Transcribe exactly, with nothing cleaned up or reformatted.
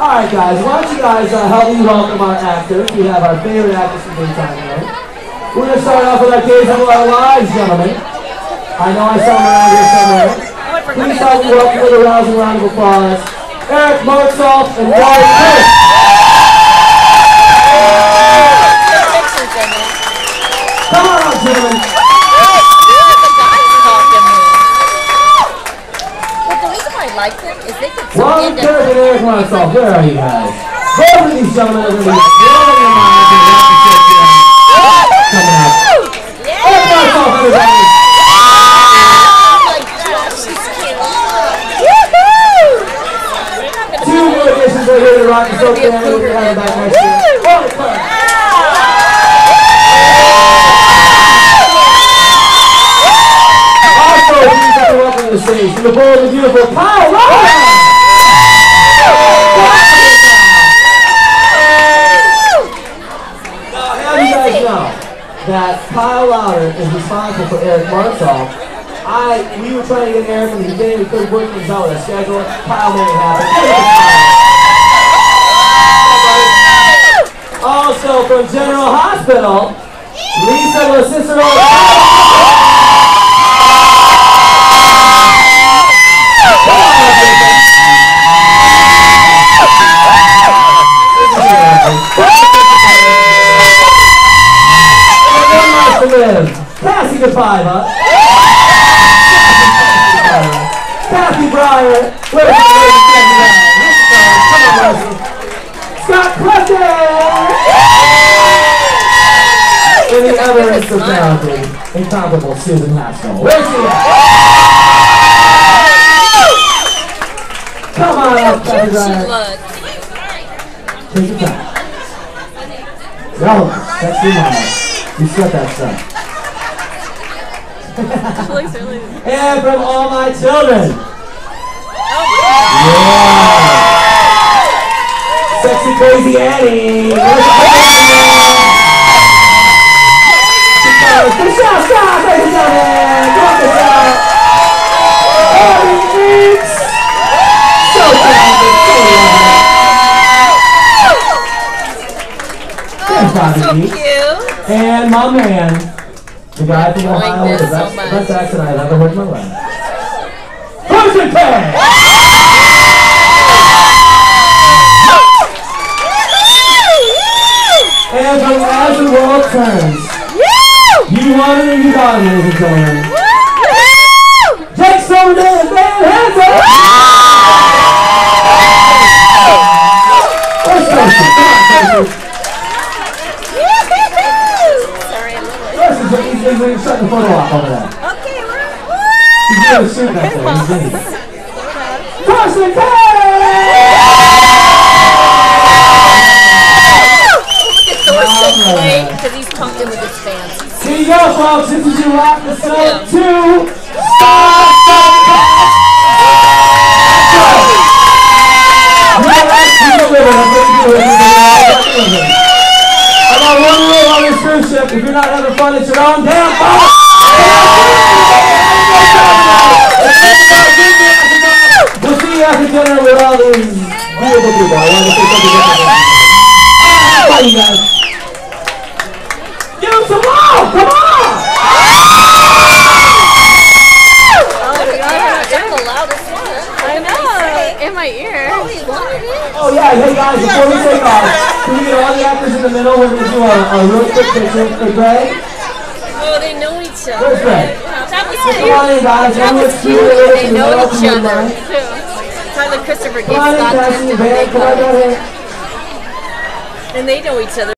Alright guys, why don't you guys uh, help me welcome our actors. We have our favorite actors from daytime here. We're going to start off with our kids of our lives, gentlemen. I know I saw them around here somewhere. Please help me welcome with a rousing round of applause, Eric Martzoff and Roy Chris. Come on out, gentlemen. Ron Kirk and Eric Martzoff, where are you guys? Both of these gentlemen are going to be blowing your minds and have to check you out. Coming up. Eric Martzoff, everybody. Two new additions right here to Rock and Soap Family. We're going to have them back next year. Ron Kirk. Also, please have to welcome to the stage from the bold and beautiful Kyle Roberts. That Kyle Louder is responsible for Eric Martzoff. I, we were trying to get Eric from the beginning, we couldn't work things out with our schedule. Kyle made it happen. Also from General Hospital, Lisa LaCicero. Cassie goodbye, huh? Kathy Breyer. Where is it? Scott Clutton! And the other is the talented, incomparable Susan Haskell. Where's she at? Come on up, Kathy Breyer. Take your time. Yo, that's your mama. You said that stuff. And from all my children. Yeah. Sexy Crazy Annie. Good job, stop, ladies and gentlemen. Go on, good job. Annie Meeks. So talented, so lovely. So cute. And my man, the guy from Ohio with the best, best accent I've ever heard in my life. Carson K! And from As the World Turns, you want it or you got it, ladies and gentlemen. Jake Silverdale and Van Hansen! Where's Carson? Come on, Carson. He's, he's, he's shutting the photo off over there. Okay, we're He's doing a shoot back there. He's in it. Carson K! Look at Thorsten playing because he's pumped in with his fans. Here you go, folks. This is your Rock the Soap two Star Podcast. I got one rule on this cruise ship. If you're not having fun, it's your own damn fault. We'll see you after dinner with all these beautiful people. I want to say something different. Bye, you guys. Give them some love. Come on. Oh, my God. You're the loudest one. I know. In my ear. Oh, yeah. Hey, guys, before we take off, can we get all the actors in the middle? We're going to do a, a real quick picture for Greg. Oh, they know each other. Where's Greg? That was Come on in, guys. That was cute. They know each other. Tyler Christopher gave Scott Come on in, Cassie. Van, come on down here. And they know each other.